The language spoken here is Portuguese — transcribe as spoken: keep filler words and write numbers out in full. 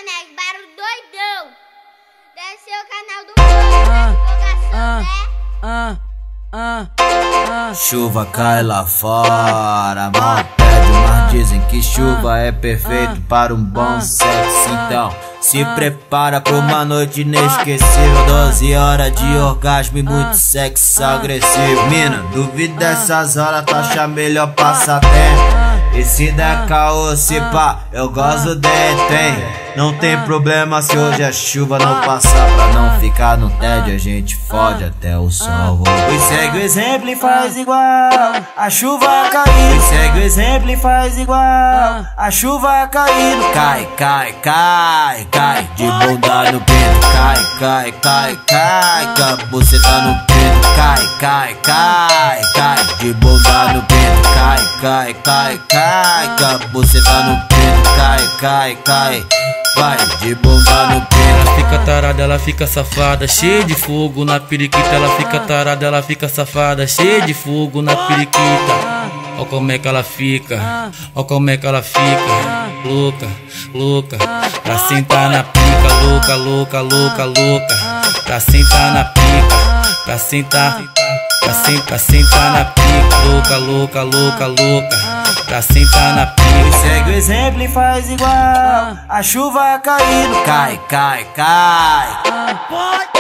Nego, barulho doidão. Deve ser o canal do ah, divulgação, ah, né? Ah, ah, ah. Chuva cai lá fora, mal pede, mas dizem que chuva é perfeito para um bom sexo. Então se prepara pra uma noite inesquecível, doze horas de orgasmo e muito sexo agressivo. Mina, duvida dessas horas, tu acha melhor passar tempo. E se der caô, se pá, eu gosto de tem. Não tem problema se hoje a chuva não passar. Pra não ficar no tédio, a gente fode até o sol. E segue o exemplo e faz igual a chuva caindo. E segue o exemplo e faz igual a chuva caindo. Cai, cai, cai, cai de bunda no peito. Cai, cai, cai, cai, com a buceta no peito. Cai, cai, cai, cai de bunda no peito. Cai, cai, cai, cai, com a buceta no peito. Cai, cai, cai, vai de bomba no peito. Ela fica tarada, ela fica safada, cheia de fogo na periquita. Ela fica tarada, ela fica safada, cheia de fogo na periquita. Ó como é que ela fica, ó como é que ela fica, louca, louca, pra sentar na pica, louca, louca, louca, louca, pra sentar na pica, pra sentar, pra sentar, pra sentar na pica, louca, louca, louca, louca, pra sentar na pica. Segue o exemplo e faz igual a chuva caindo. Cai, cai, cai.